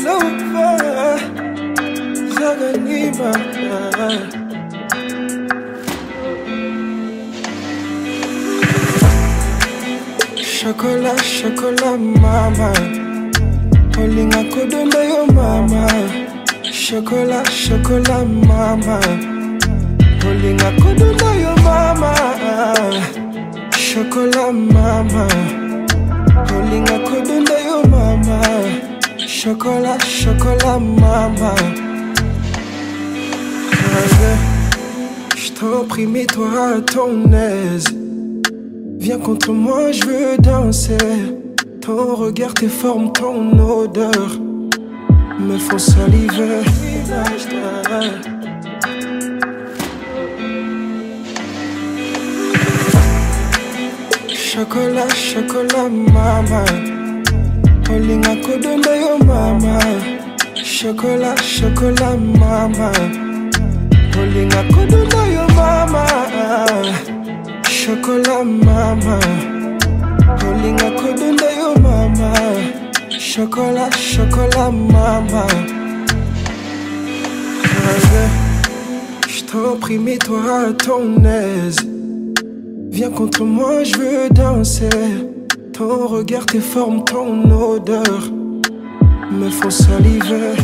lover, Zaganima. Chocolat, chocolat, mama. Olinga kodumba yo mama. Chocolat, chocolat, mama. Olinga kodumba yo mama. Chocolat, mama. Olinga kodumba yo mama. Chocolat, chocolat, mama. Je t'en prie, mets-toi à ton aise. Viens contre moi, je veux danser. Ton regard, tes formes, ton odeur me font saliver. Chocolat, chocolat, mama. Olinga kodumba yo mama. Chocolat, chocolat, mama. Olinga kodumba yo mama. Chocolat, mama. Olinga kodumba yo mama. Chocolat, chocolat, mama. Je t'en prie, mets-toi à ton aise. Viens contre moi, je veux danser. Ton regard, tes formes, ton odeur me font saliver.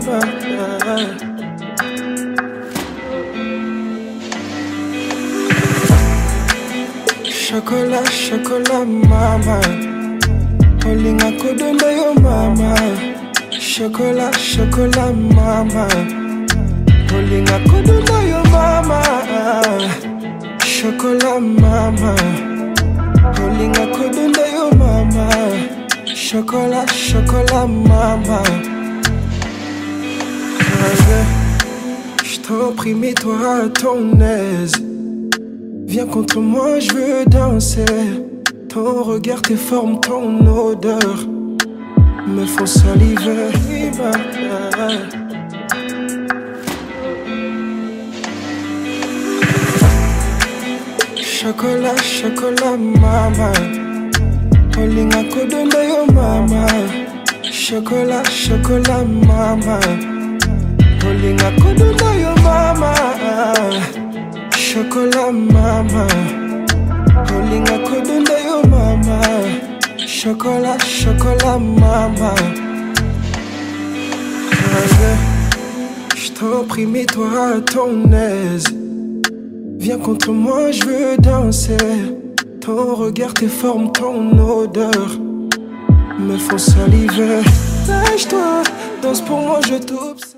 Chocolat, chocolat, mama. Olinga kodumba yo mama. Chocolat, chocolat, mama. Olinga kodumba yo mama. Chocolat, mama. Olinga kodumba yo mama. Chocolat, chocolat, mama. Je t'en prie, mets-toi à ton aise. Viens contre moi, je veux danser. Ton regard, tes formes, ton odeur me font saliver. Chocolat, chocolat, mama. Olinga kodumba yo mama. Chocolat, chocolat, mama. Olinga kodumba yo mama. Chocolat, mama. Olinga kodumba yo mama. Chocolat, chocolat, mama. Je t'en prie, mets-toi à ton aise. Viens contre moi, je veux danser. Ton regard, tes formes, ton odeur me font saliver. Lâche-toi, danse pour moi, je t'observe.